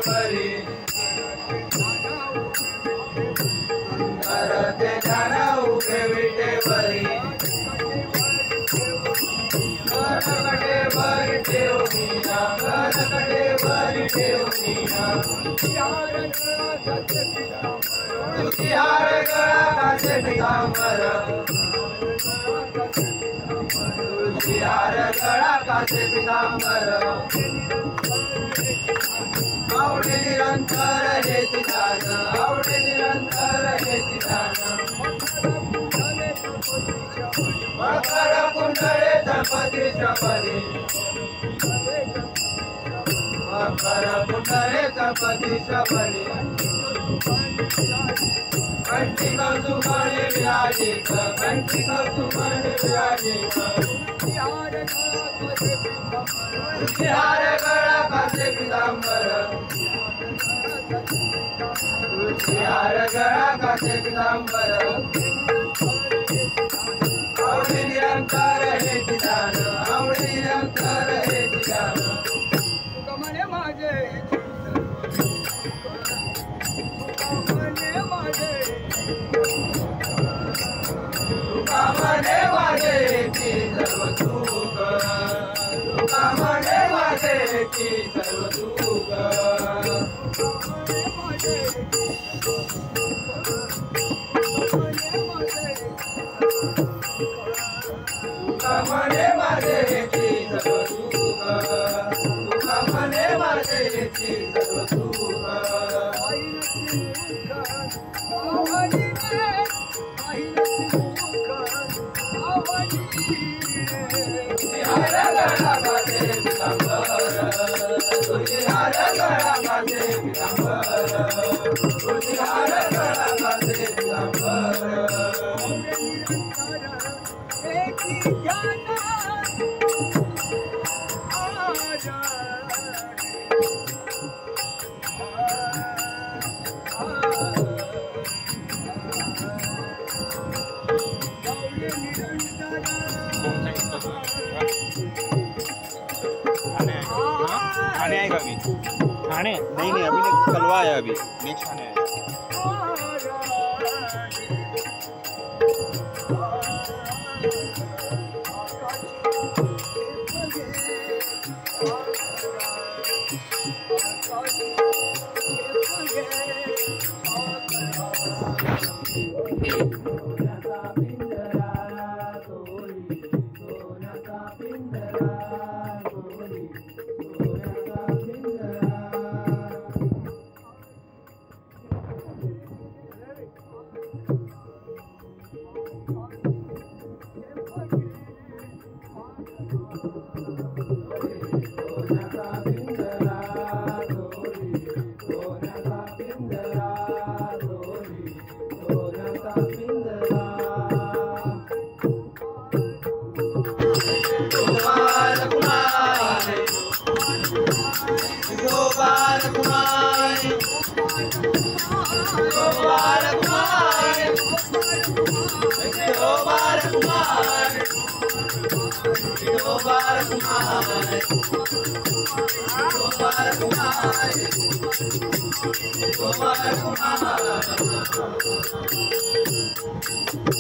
worry करते ध्यान उभे विटेवरी गणकडे वरी ठेवणीया गणकडे वरी ठेवणीया तुझिहार गळा घासे पितांबर तुझिहार गळा घासे पितांबर आवडे निरंतर हे चिदान आवडे निरंतर हे चिदान मकर कुंडळे गणपती शबरी मकर कुंडळे गणपती शबरी कंठी कौसुमणे विराजित कंठी कौसुमणे विराजित तुझिहार गळा घासे पितांबर तुझिहार गळा घासे पितांबर आवडे निरंतर हे चिदान आवडे निरंतर हे चिदान तुका माझे तुका म्हणे माझे की सर्व सुख तुका म्हणे माझे की सर्व सुख तुका म्हणे माझे की सर्व सुख तुका म्हणे माझे की सर्व सुख तुझिहार गळा घासे पितांबर तुझिहार गळा घासे पितांबर तुझिहार गळा घासे पितांबर आने आएगा अभी आने नहीं नहीं अभी कलवा आया अभी नेक्स्ट आने आएगा Kumar